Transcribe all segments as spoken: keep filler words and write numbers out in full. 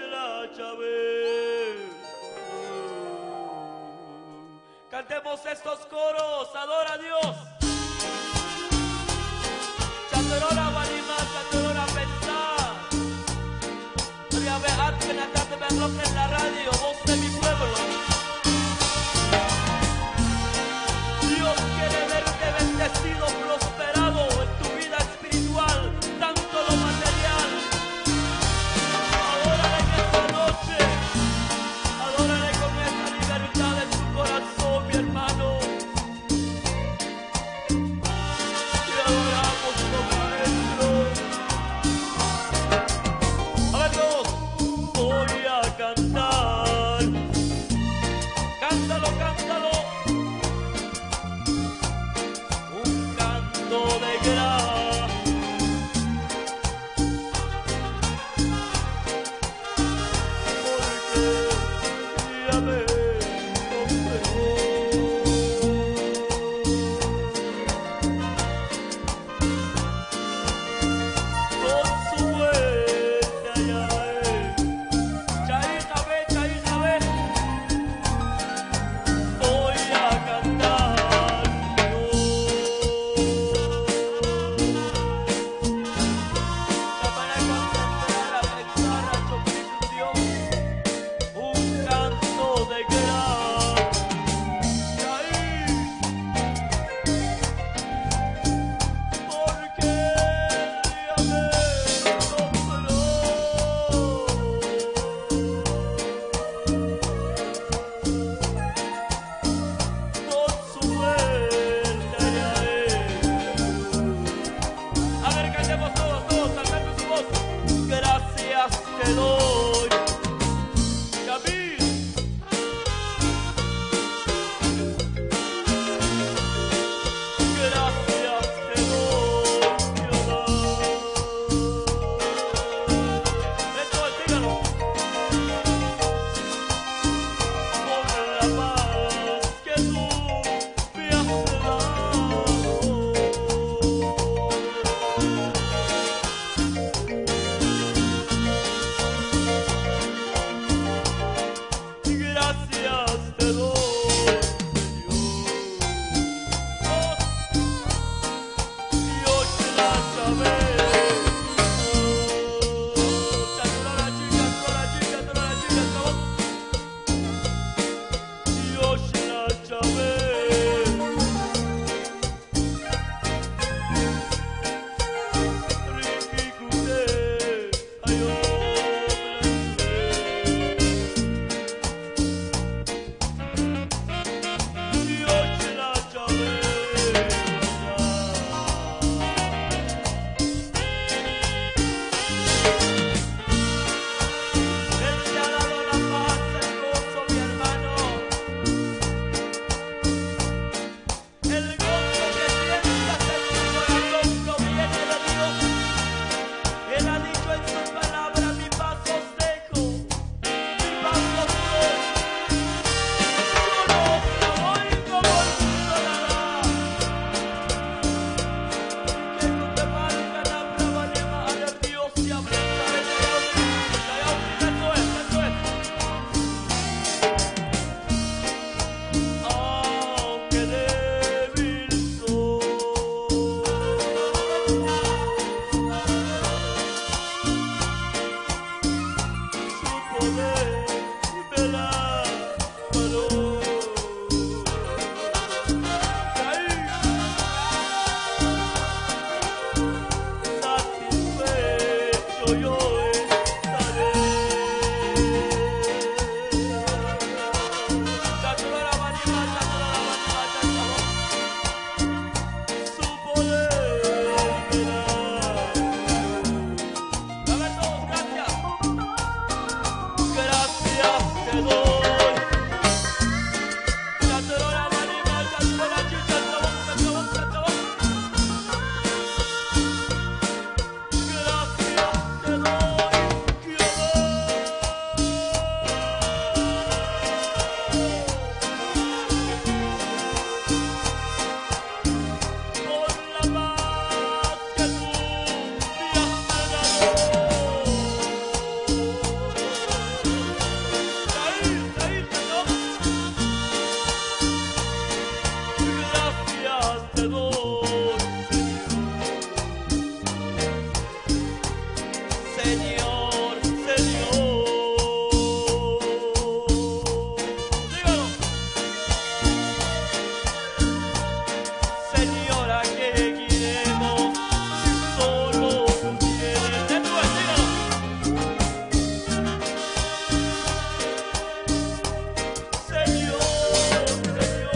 la llave. Cantemos estos coros, adora a Dios. Chaterola Balima, Chaterola Pensar. Voy a ver antes en la tarde, me rock en la radio, voz de mi pueblo. Dios quiere verte bendecido, prosperado en tu vida espiritual, tanto lo material. Adórale en esta noche, adórale con esta libertad en tu corazón, mi hermano. Te adoramos, oh Maestro. A ver todos, voy a cantar. Cántalo, cántalo. Un canto de gracia. Porque ya me compró. Con su vuelta ya ve. Chaija ve, chaija ve. Voy a cantar yo. Chapará cuando la guitarra choque Dios. Un canto de gracia. Porque ya me compró. Con su vuelta ya es. A ver, cantemos todos, todos, alzando su voz. Gracias te doy, Yamil. Gracias te doy, Jehová. Esto es, dígalo. Por la paz que tú me has dado. Gracias te doy, Dios. Dios la llave. Chaterola chica, chaterola chica, chaterola chica, chaterola. Dios la llave. Ricky Cute, ay, oh, Dios la llave. Él te ha dado la paz, el gozo, mi hermano. El gozo que sientas en tu corazón proviene de Dios. Él ha dicho en su palabra: mi paz os dejo, mi paz os doy. Yo no os la doy como el mundo la da. Que no te valga la brava lema a ver Dios y a brindar el Dios. Esto es, esto es. Aunque débil soy, su poder me la paró. Satisfecho yo estaré. Chaterola Balima, Chaterola Balima, Chaterola. Su poder me la paró. A ver todos, gracias. Gracias te doy. Chaterola Balima, Chaterola chica, Chaterola, Chaterola, Chaterola. Gracias te doy. Señor, Señor. Dígalo. Señora, que queremos si solo tú tienes. Esto es, dígalo. Señor, Señor.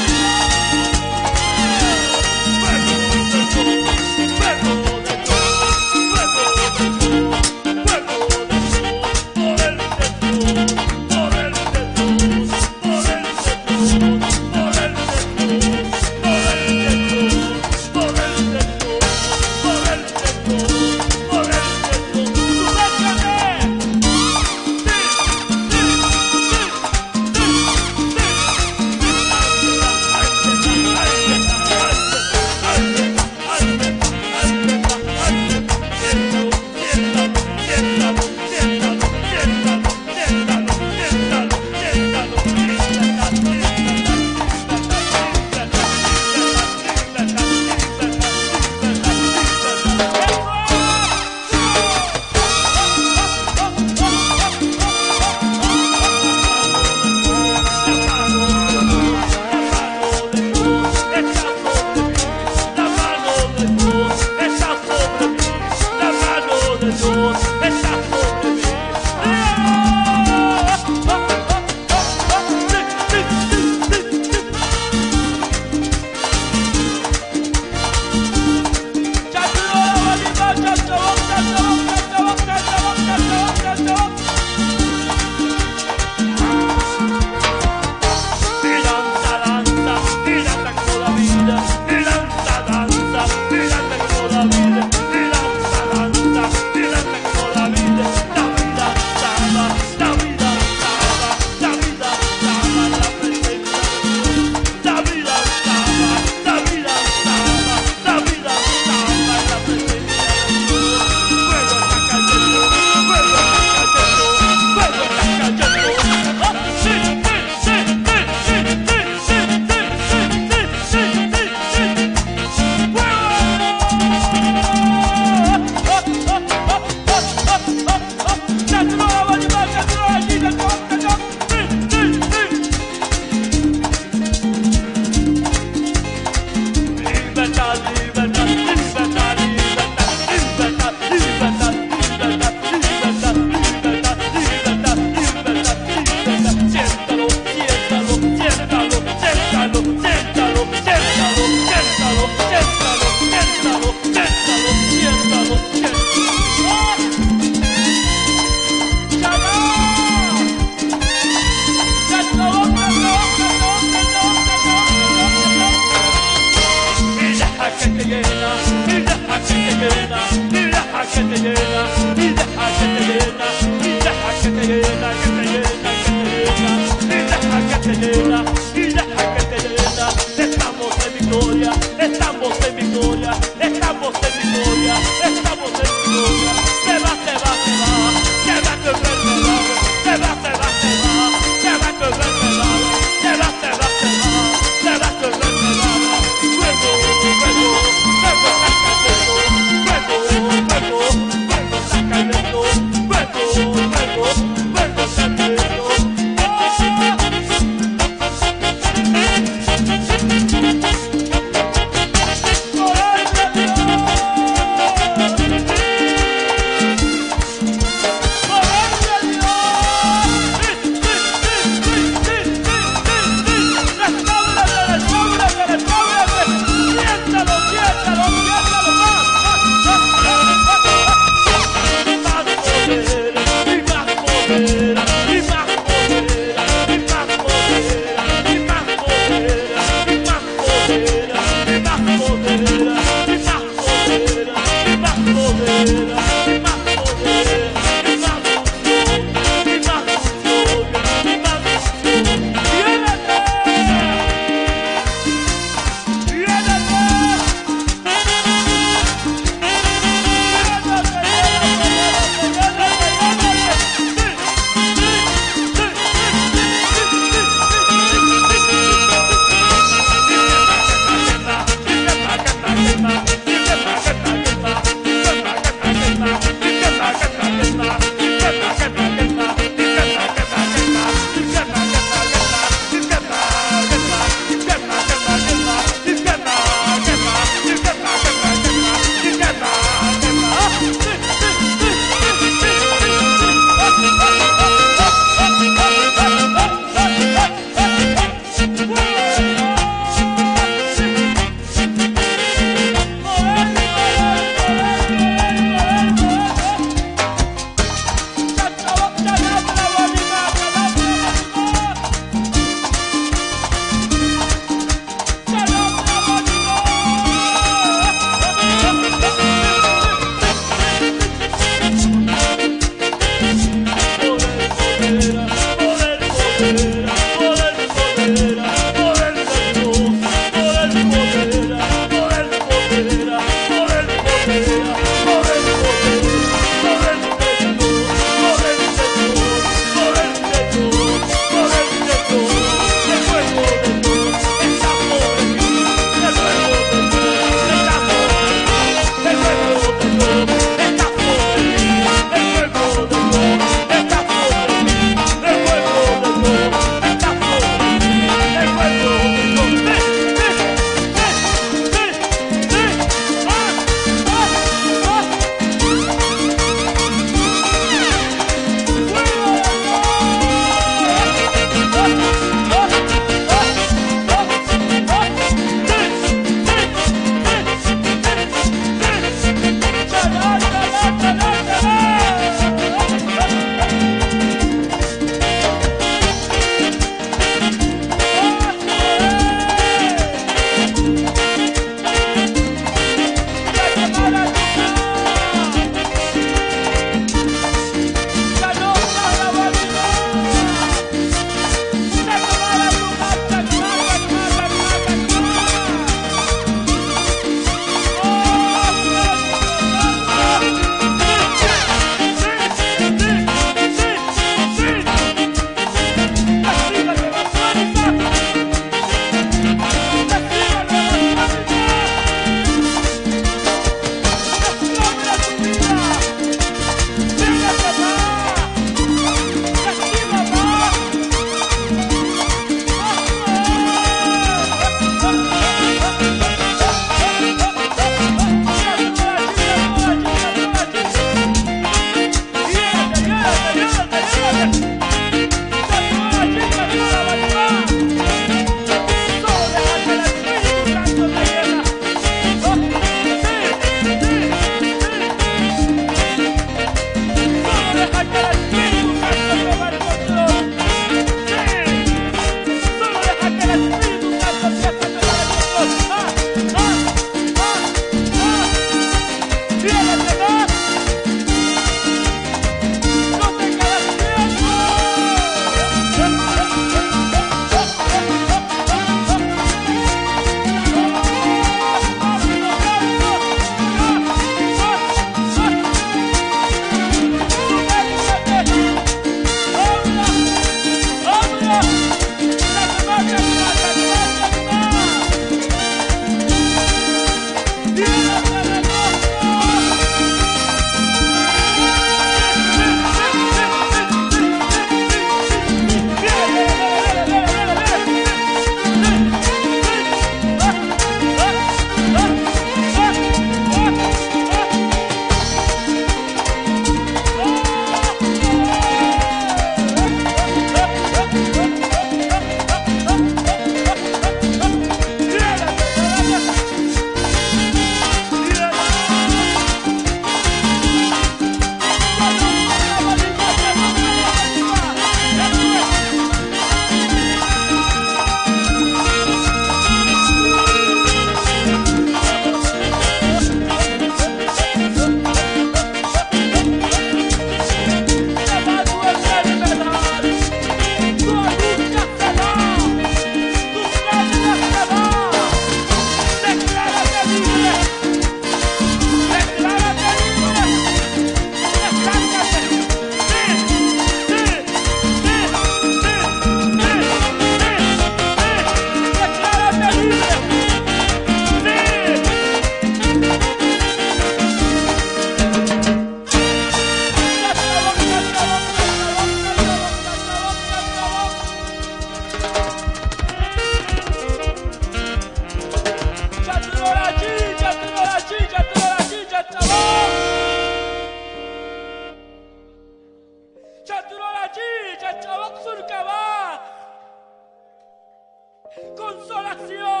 consolación.